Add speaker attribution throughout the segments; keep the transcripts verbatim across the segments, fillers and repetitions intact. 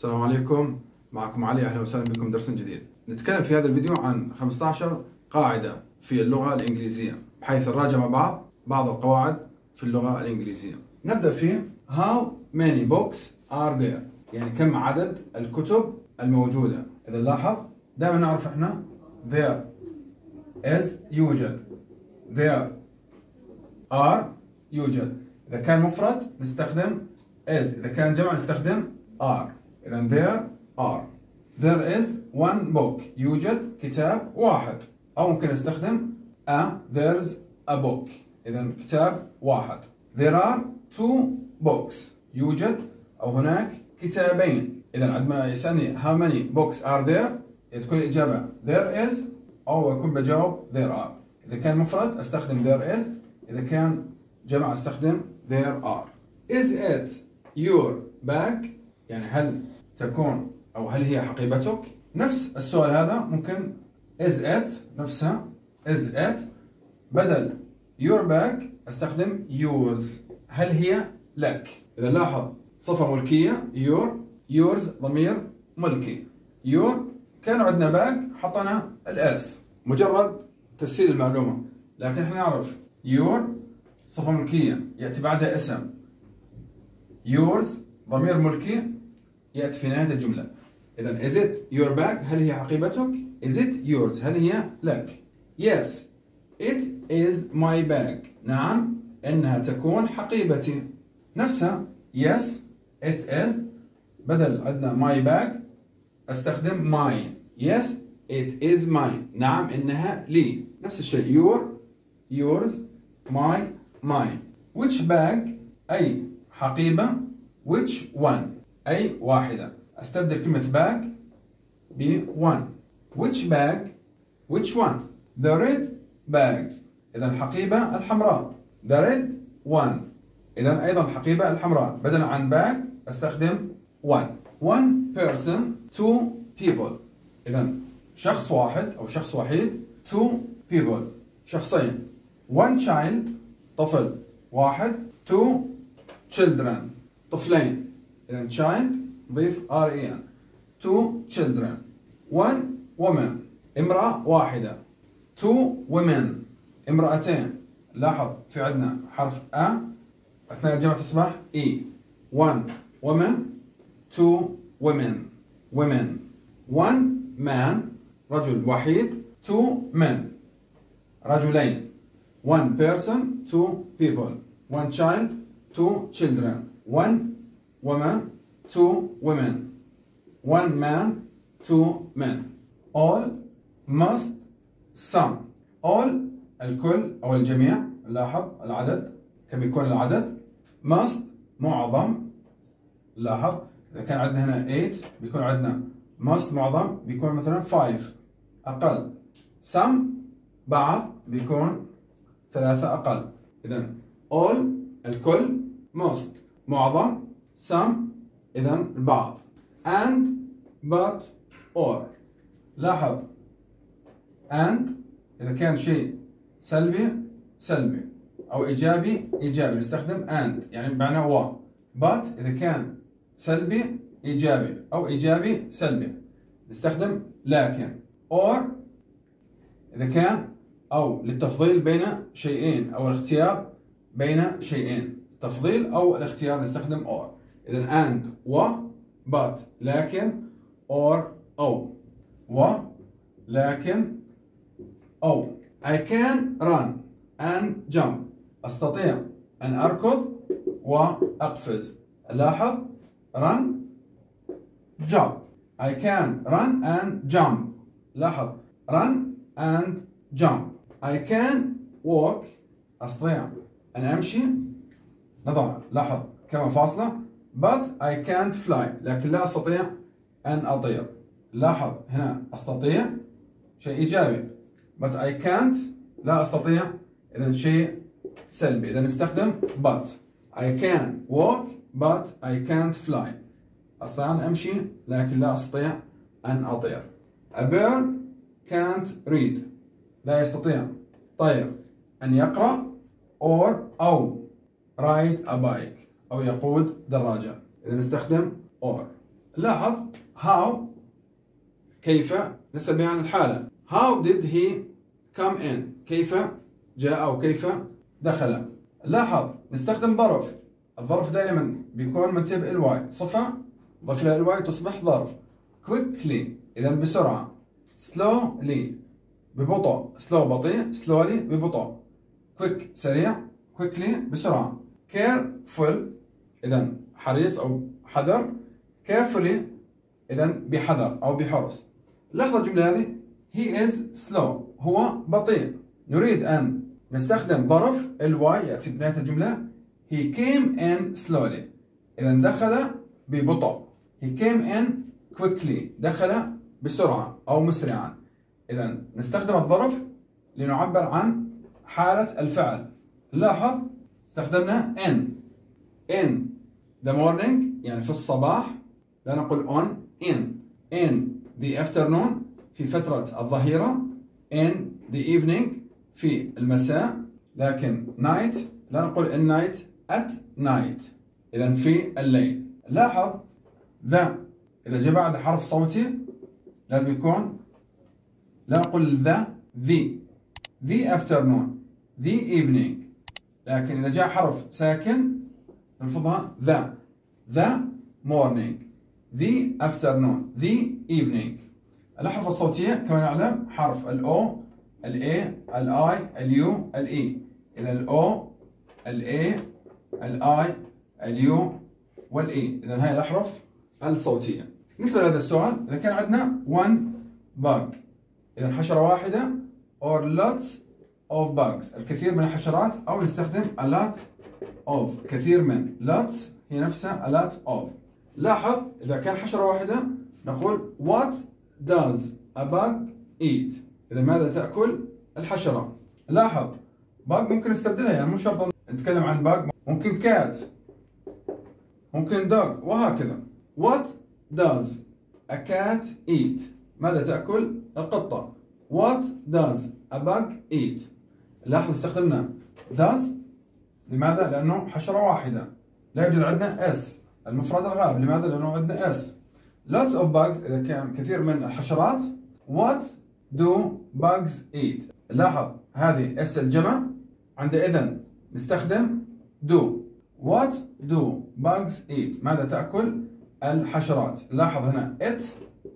Speaker 1: السلام عليكم، معكم علي. أهلا وسهلا بكم درس جديد. نتكلم في هذا الفيديو عن خمسة عشر قاعدة في اللغة الإنجليزية، بحيث نراجع مع بعض بعض القواعد في اللغة الإنجليزية. نبدأ في How many books are there؟ يعني كم عدد الكتب الموجودة. إذا لاحظ دائما نعرف إحنا there is يوجد، there are يوجد. إذا كان مفرد نستخدم is، إذا كان جمع نستخدم are. إذا there are. There is one book. يوجد كتاب واحد. أو ممكن نستخدم a there's a book. إذا كتاب واحد. There are two books. يوجد أو هناك كتابين. إذا عندما يسألني how many books are there، تكون الإجابة there is، أو أكون بجاوب there are. إذا كان مفرد أستخدم there is، إذا كان جمع أستخدم there are. Is it your bag؟ يعني هل تكون أو هل هي حقيبتك؟ نفس السؤال هذا ممكن is it نفسها is it، بدل your bag أستخدم yours. هل هي لك؟ إذا لاحظ صفة ملكية your، yours ضمير ملكي. your كان عندنا bag حطنا الاس، مجرد تسهيل المعلومة. لكن احنا نعرف your صفة ملكية يأتي بعدها اسم، yours ضمير ملكي يأتي في نهاية الجملة. إذا is it your bag؟ هل هي حقيبتك؟ is it yours؟ هل هي لك؟ yes it is my bag. نعم إنها تكون حقيبتي. نفسها yes it is، بدل عندنا my bag أستخدم mine. yes it is mine. نعم إنها لي. نفس الشيء your yours my mine. which bag؟ أي حقيبة. which one؟ أي واحدة. أستبدل كلمة bag ب one. which bag؟ which one؟ the red bag. إذا الحقيبة الحمراء the red one. إذا أيضا الحقيبة الحمراء، بدلا عن bag أستخدم one. one person two people. إذا شخص واحد أو شخص وحيد two people شخصين. one child طفل واحد، two children طفلين. إذا child ضيف ren two children. one woman امرأة واحدة. two women امرأتين. لاحظ في عندنا حرف a أثناء الجمع تصبح e. one woman two women women. one man رجل وحيد two men رجلين. one person two people. one child two children. one woman two women. one man two men. all must some. all الكل أو الجميع. لاحظ العدد كم يكون العدد. must معظم. لاحظ إذا كان عندنا هنا eight بيكون عندنا must معظم بيكون مثلا five أقل. some بعض بيكون ثلاثة أقل. إذا all الكل، most معظم، some إذا البعض، and but or. لاحظ and إذا كان شيء سلبي سلبي أو إيجابي إيجابي نستخدم and يعني بمعنى و. but إذا كان سلبي إيجابي أو إيجابي سلبي نستخدم لكن. or إذا كان أو للتفضيل بين شيئين أو الاختيار بين شيئين، تفضيل أو الاختيار نستخدم or. إذا and و but لكن or أو و لكن أو. I can run and jump. أستطيع أن أركض وأقفز. لاحظ run jump. I can run and jump. لاحظ run and jump. I can walk. أستطيع أن أمشي. نضع لاحظ كما فاصلة. but I can't fly. لكن لا أستطيع أن أطير. لاحظ هنا أستطيع شيء إيجابي، but I can't لا أستطيع إذا شيء سلبي. إذا نستخدم but. I can walk but I can't fly. أستطيع أن أمشي لكن لا أستطيع أن أطير. A bird can't read. لا يستطيع طير أن يقرأ or أو ride a bike أو يقود دراجة. إذا نستخدم or. لاحظ how كيف نسأل بها عن الحالة. How did he come in؟ كيف جاء أو كيف دخل. لاحظ نستخدم ظرف. الظرف دائما بيكون منتبه الواي، صفة ضف لها الواي تصبح ظرف. quickly إذا بسرعة. slowly ببطء، slow بطيء، slowly ببطء. quick سريع، quickly بسرعة. careful إذا حريص أو حذر، carefully إذا بحذر أو بحرص. لاحظ الجملة هذه he is slow هو بطيء. نريد أن نستخدم ظرف الواي يأتي بنهاية الجملة. he came in slowly إذا دخل ببطء. he came in quickly دخل بسرعة أو مسرعا. إذا نستخدم الظرف لنعبر عن حالة الفعل. لاحظ استخدمنا in in the morning يعني في الصباح، لا نقول on in in the afternoon في فترة الظهيرة، in the evening في المساء، لكن night لا نقول in night at night إذا في الليل. لاحظ ذا إذا جاء بعد حرف صوتي لازم يكون لا نقول ذا the the afternoon the evening، لكن إذا جاء حرف ساكن نلفظها ذا the morning the afternoon the evening. الأحرف الصوتية كما نعلم حرف ال O ال A ال I ال U ال E. إذا ال O ال A ال I ال U وال E. إذا هاي الأحرف الصوتية. مثل هذا السؤال إذا كان عندنا one bug إذا حشرة واحدة or lots of bugs الكثير من الحشرات، أو نستخدم a lot of كثير من. lots هي نفسها a lot of. لاحظ إذا كان حشرة واحدة نقول what does a bug eat إذا ماذا تأكل الحشرة. لاحظ bug ممكن نستبدلها، يعني مو شرط نتكلم عن bug، ممكن cat ممكن dog وهكذا. what does a cat eat ماذا تأكل القطة. what does a bug eat. لاحظ استخدمنا does لماذا؟ لأنه حشرة واحدة لا يوجد عندنا s المفرد الغائب. لماذا؟ لأنه عندنا s. lots of bugs إذا كان كثير من الحشرات. what do bugs eat. لاحظ هذه s الجمع عندئذ نستخدم do. what do bugs eat ماذا تأكل الحشرات. لاحظ هنا it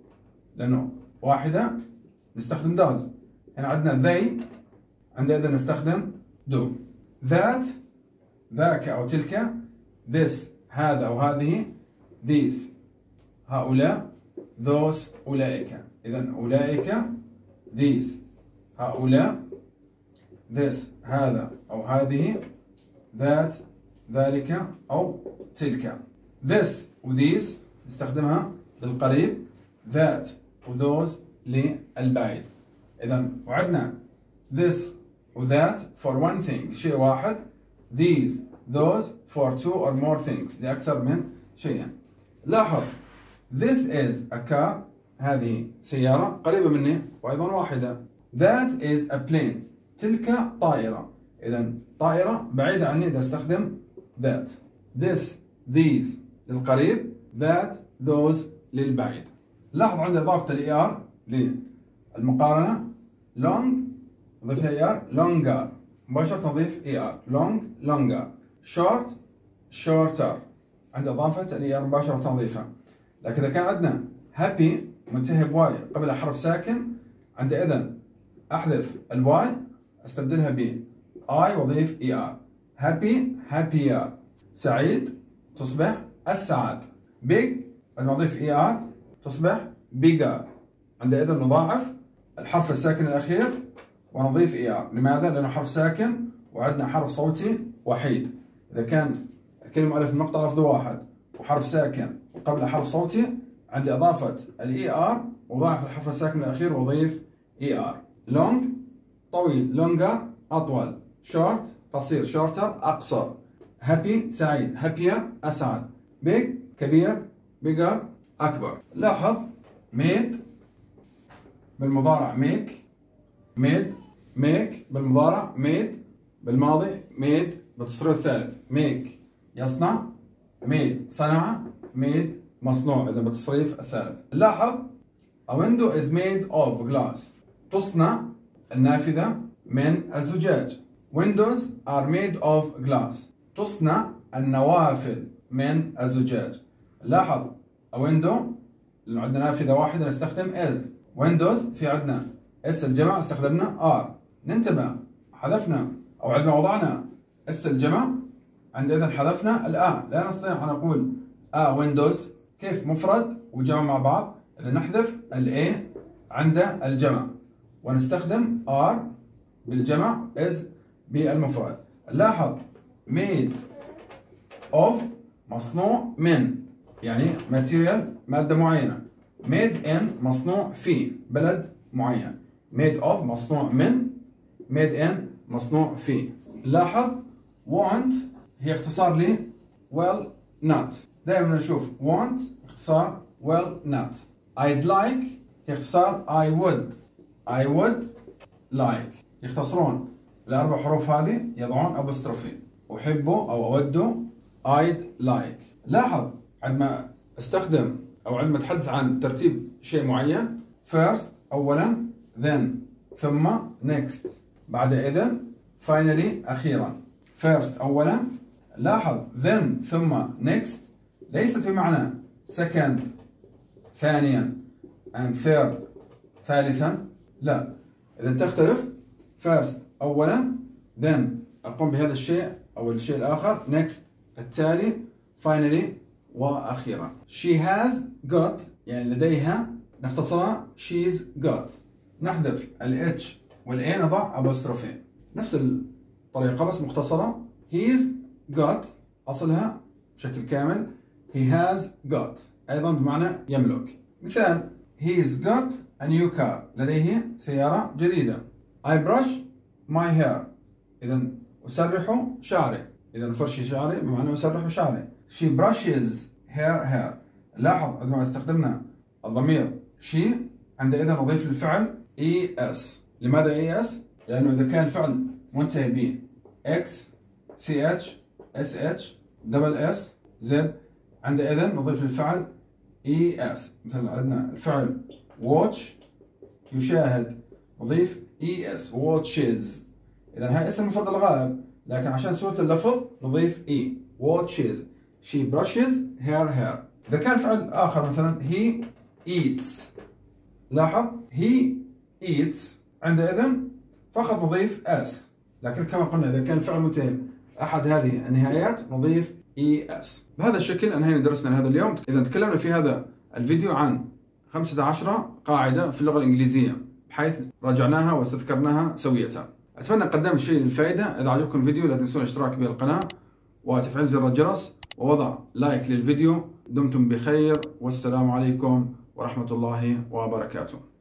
Speaker 1: لأنه واحدة نستخدم does. هنا عندنا they عندئذ نستخدم do. that ذاك أو تلك. this هذا أو هذه. these هؤلاء. those أولئك. إذن أولئك these هؤلاء. this هذا أو هذه. that ذلك أو تلك. this و these نستخدمها للقريب. that و those للبعيد. إذن وعدنا this و that for one thing شيء واحد. these those for two or more things لأكثر من شيء. لاحظ this is a car هذه سيارة قريبة مني وأيضا واحدة. that is a plane تلك طائرة. إذا طائرة بعيدة عني إذا استخدم that. this these للقريب. that those للبعيد. لاحظ عند إضافة ال er للمقارنة long نضيف لها er longer مباشرة نضيف er long longer. short shorter عند إضافة ال er مباشرة نضيفها. لكن إذا كان عندنا happy منتهي بواي قبل حرف ساكن عندئذ أحذف الواي استبدلها ب I وأضيف er. happy happier سعيد تصبح السعاد. big نضيف er تصبح bigger. عندئذ نضاعف الحرف الساكن الأخير ونضيف er. لماذا؟ لأنه حرف ساكن وعندنا حرف صوتي وحيد. إذا كان الكلمة ألف مقطع لفظ واحد وحرف ساكن وقبل حرف صوتي عندي إضافة ال er وضاعف الحرف الساكن الأخير وأضيف er. long طويل longer أطول. short قصير shorter أقصر. happy سعيد happier أسعد. big كبير bigger أكبر. لاحظ made بالمضارع make made make بالمضارع made بالماضي made بالتصريف الثالث make يصنع made صنع made مصنوع إذا بالتصريف الثالث. لاحظ a window is made of glass. تصنع النافذة من الزجاج. Windows are made of glass. تصنع النوافذ من الزجاج. لاحظ a window لو عندنا نافذة واحدة نستخدم is. Windows في عندنا اس الجمع استخدمنا are. ننتبه حذفنا أو عندما وضعنا اس الجمع عندئذ حذفنا الآ. لا نستطيع أن نقول آ Windows كيف مفرد وجمع مع بعض. إذا نحذف الA عند الجمع ونستخدم are بالجمع is بالمفرد. لاحظ made of مصنوع من يعني material مادة معينة. made in مصنوع في بلد معين. made of مصنوع من. made in مصنوع في. لاحظ want هي اختصار ل well not. دائما نشوف want اختصار well not. I'd like هي اختصار I would. I would like. يختصرون الأربع حروف هذه يضعون أبوستروفي. أحب أو أود I'd like. لاحظ عندما استخدم أو عندما أتحدث عن ترتيب شيء معين first أولا then ثم next بعد إذن finally أخيرا. first أولا. لاحظ then ثم next ليست بمعنى second ثانيا and third ثالثا. لا، إذا تختلف. first أولا then أقوم بهذا الشيء أو الشيء الآخر next التالي finally وأخيرا. she has got يعني لديها نختصرها she's got. نحذف ال H وال A نضع أبوستروفي. نفس الطريقة بس مختصرة. he's got أصلها بشكل كامل he has got أيضا بمعنى يملك. مثال he's got a new car لديه سيارة جديدة. I brush my hair إذا أسرح شعري. إذا فرشي شعري بمعنى أسرح شعري. she brushes her hair. لاحظ عندما استخدمنا الضمير she عندئذ نضيف للفعل es. لماذا es؟ لأنه إذا كان الفعل منتهي ب x ch sh double s z عندئذ نضيف للفعل es. مثل عندنا الفعل watch يشاهد نضيف es watches. إذا هاي اسم مفرد الغائب لكن عشان سهولة اللفظ نضيف e watches. she brushes her hair. إذا كان فعل آخر مثلا he eats. لاحظ he eats عندئذ فقط نضيف s. لكن كما قلنا إذا كان الفعل منتهي أحد هذه النهايات نضيف es. بهذا الشكل أنهينا درسنا لهذا اليوم. إذا تكلمنا في هذا الفيديو عن خمسة عشر قاعدة في اللغة الإنجليزية بحيث راجعناها واستذكرناها سوية. أتمنى قدمت شيء للفائدة. إذا عجبكم الفيديو لا تنسون الاشتراك بالقناة وتفعيل زر الجرس ووضع لايك للفيديو. دمتم بخير والسلام عليكم ورحمة الله وبركاته.